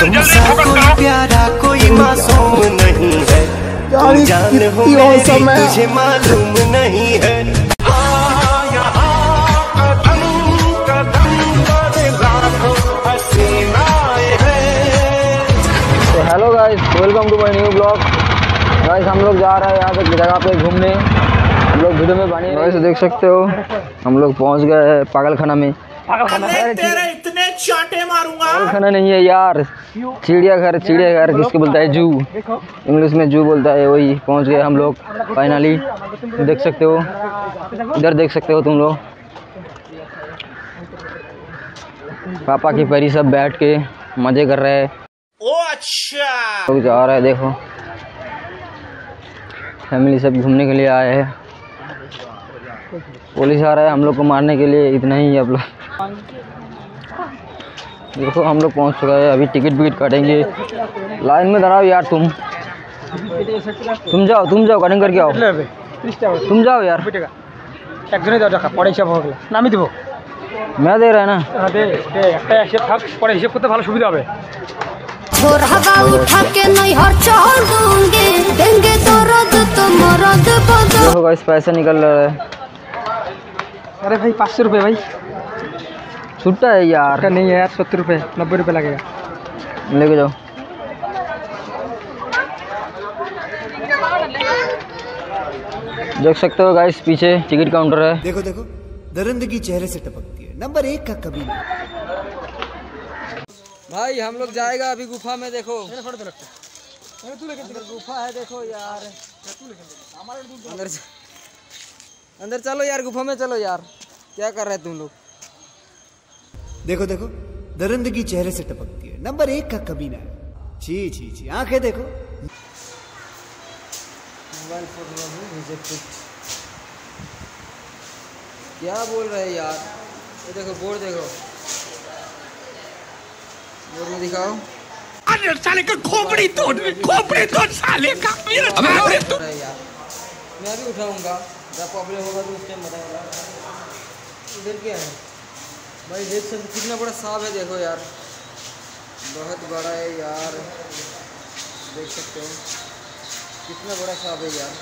तुमसा कोई प्यारा कोई मासूम नहीं है, तुम जान हो मेरी तुझे मालूम नहीं है। तो hello guys, welcome to my new blog. Guys हम लोग जा रहे हैं यहाँ पे जगह पे घूमने। हम लोग वीडियो में बने गाइस देख सकते हो, हम लोग पहुँच गए हैं पागलखाना में। तेरे इतने चांटे मारूंगा। पागलखाना नहीं है यार, चिड़ियाघर। चिड़ियाघर किसको बोलता है? जू, इंग्लिश में जू बोलता है। वही पहुँच गए हम लोग फाइनली। देख सकते हो, इधर देख सकते हो तुम लोग, पापा की परी सब बैठ के मजे कर रहे हैं। ओ अच्छा, लोग जा रहे हैं, देखो फैमिली सब घूमने के लिए आए हैं। पुलिस आ रहा है हम लोग को मारने के लिए, इतना ही आप लोग देखो। हम लोग पहुंच चुके हैं, अभी टिकट विकट काटेंगे। लाइन में धराओ यार, तुम जाओ कटिंग करके आओ। तुम जाओ यार, मैं दे रहा है ना। देखो गाइस पैसा निकल रहा है। अरे भाई 500 रुपये भाई, छुट्टा है यार। का नहीं है यार, 70 रुपये 90 रुपये लगेगा। लेके जाओ। देख सकते हो गाइस पीछे टिकट काउंटर है। देखो देखो, दरिंदगी चेहरे से टपकती है, नंबर 1 का कभी नहीं। भाई हम लोग जाएगा अभी गुफा में। देखो गुफा है, देखो यार। अंदर चलो यार, गुफा में चलो यार। क्या कर रहे हैं तुम लोग? देखो देखो, दरिंदगी चेहरे से टपकती है, नंबर 1 का कभी ना। छी छी छी, आंखें देखो। Mobile photo rejected. क्या बोल रहे हैं यार? ये देखो बोर्ड, देखो बोर्ड में दिखाओ। अरे साले का खोपड़ी तोड़ साले का। अबे तो यार मैं भी उठाऊंगा, जब प्रॉब्लम होगा तो उस टाइम बताऊंगा। इधर क्या है भाई? देख सकते कितना बड़ा सांप है, देखो यार, बहुत बड़ा है यार। देख सकते हो कितना बड़ा सांप है यार।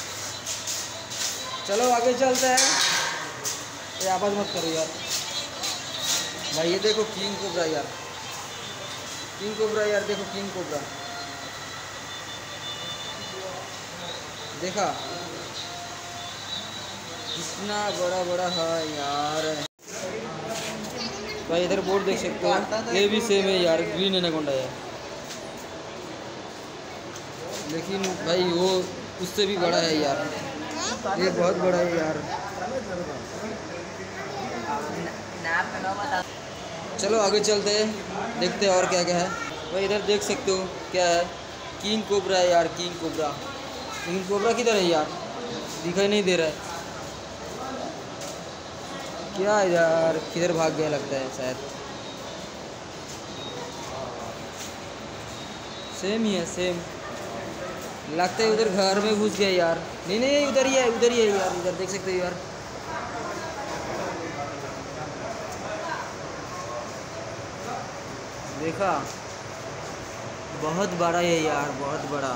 चलो आगे चलते हैं। ये आवाज़ मत करो यार भाई। ये देखो किंग कोबरा यार, किंग कोबरा यार, देखो किंग कोबरा। देखा कितना बड़ा बड़ा है यार भाई। इधर बोर्ड देख सकते हो, ये भी सेम है यार, ग्रीन एनाकोंडा है। लेकिन भाई वो उससे भी बड़ा है यार, ये बहुत बड़ा है यार। चलो आगे चलते हैं, देखते हैं और क्या क्या है भाई। इधर देख सकते हो क्या है? किंग कोबरा है यार, किंग कोबरा। किंग कोबरा किधर है यार? दिखाई नहीं दे रहा है क्या यार? किधर भाग गया लगता है शायद। सेम ही है, सेम लगता है। उधर घर में घुस गया यार। नहीं नहीं, उधर ही है, उधर ही है यार। इधर देख सकते हो यार। देखा, बहुत बड़ा है यार, बहुत बड़ा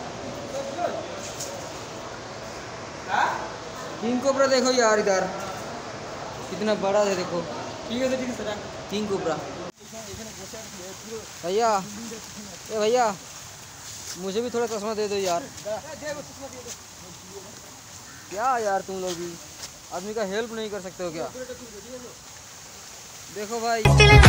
किंग कोबरा। देखो यार इधर कितना बड़ा है, देखो किंग कोबरा। भैया, ए भैया, मुझे भी थोड़ा चश्मा दे दो यार। क्या यार तुम लोग भी आदमी का हेल्प नहीं कर सकते हो क्या? देखो भाई,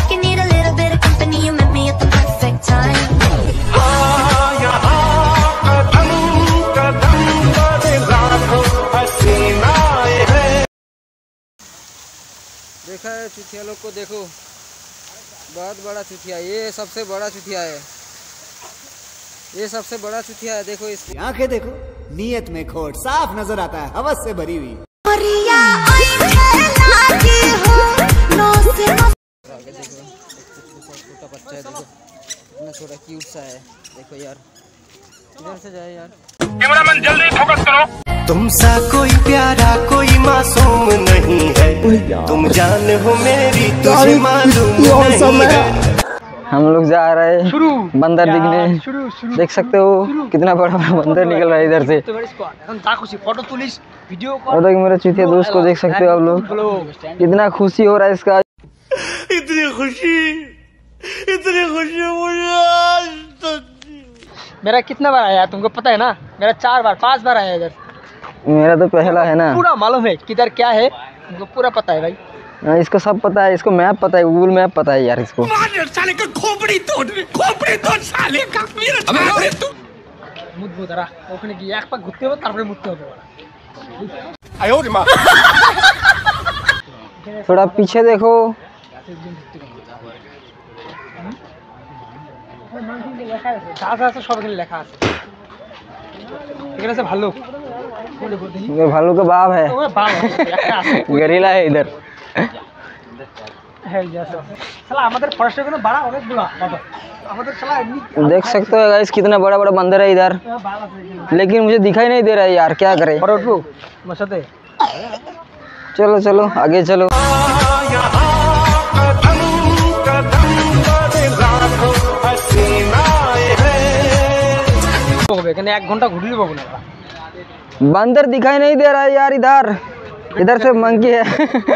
देखा है चुथिया लोग को। देखो बहुत बड़ा चुथिया, ये सबसे बड़ा चुथिया है, ये सबसे बड़ा चुथिया है। देखो इसकी आंखें देखो, नीयत में खोट साफ नजर आता है, हवस से भरी हुई। आगे देखो, छोटा बच्चा है, देखो इतना छोटा क्यूट सा है। देखो यार, इधर से जाए यार। कैमरामैन जल्दी फोकस करो। तुमसा कोई प्यारा कोई मासूम नहीं है, तुम जान हो मेरी तुझे मालूम नहीं है। हम लोग जा रहे हैं बंदर दिखने। देख सकते हो कितना बड़ा बड़ा बंदर निकल रहा है इधर से। और मेरे चुतिया दोस्त को देख सकते हो आप लोग, कितना खुशी हो रहा है इसका। इतनी खुशी मुझे मेरा कितना बार आया तुमको पता है ना? मेरा 4 बार 5 बार आया इधर। मेरा तो पहला है ना। पूरा मालूम है किधर क्या है, तुमको पूरा पता है भाई। इसको सब पता है, इसको मैप पता है, गूगल मैप पता है यार इसको। साले का खोपड़ी तोड़ साले का মুতবো তারা ওখানে গিয়ে এক পাক ঘুরতে হবে তারপরে মুততে হবে। थोड़ा पीछे देखो। সব এখানে লেখা আছে। এখানে আছে ভাল্লুক, ये भालू का बाप है, गरीला है इधर। শালা আমাদের ফরেস্টের কোনো বাড়া অনেকগুলো বাবা। আমাদের শালা এমনি देख सकते हो गाइस कितना बड़ा बड़ा बंदर है इधर, लेकिन मुझे दिखाई नहीं दे रहा है यार, क्या करें। পরে উঠবো আমার সাথে। चलो चलो आगे चलो। এখানে 1 ঘন্টা ঘুরলে পাবো না। बंदर दिखाई नहीं दे रहा है यार इधर, इधर से मंकी है।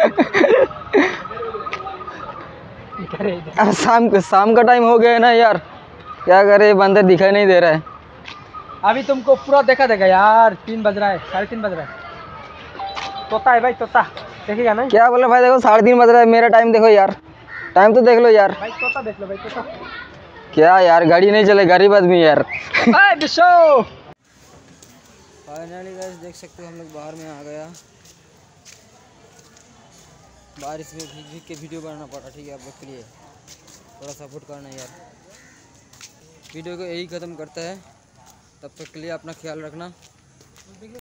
अब शाम का टाइम हो गया है ना यार, क्या करे, बंदर दिखाई नहीं दे रहा है। अभी तुमको पूरा देखा देगा यार। 3 बज रहा है, 3:30 बज रहा है। तोता है भाई, तोता देखेगा ना? क्या बोला भाई, देखो 3:30 बज रहा है, मेरा टाइम देखो यार, टाइम तो देख लो यार। भाई तोता देख लो भाई, तोता। क्या यार, गाड़ी नहीं चले, गरीब आदमी यार। फाइनली गाइस देख सकते हो हम लोग बाहर में आ गया। बारिश में भीग भीग के वीडियो बनाना पड़ा, ठीक है आप लोग के लिए, थोड़ा सपोर्ट करना यार। वीडियो को यही ख़त्म करता है, तब तक के लिए अपना ख्याल रखना।